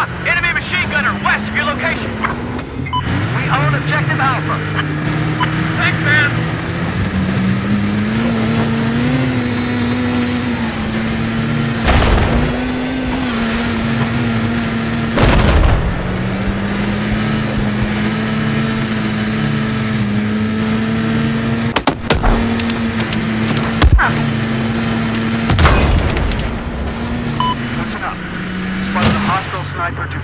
up! Enemy machine gunner west of your location! We own objective Alpha. Thanks, man! Listen up. Spotted a hostile sniper to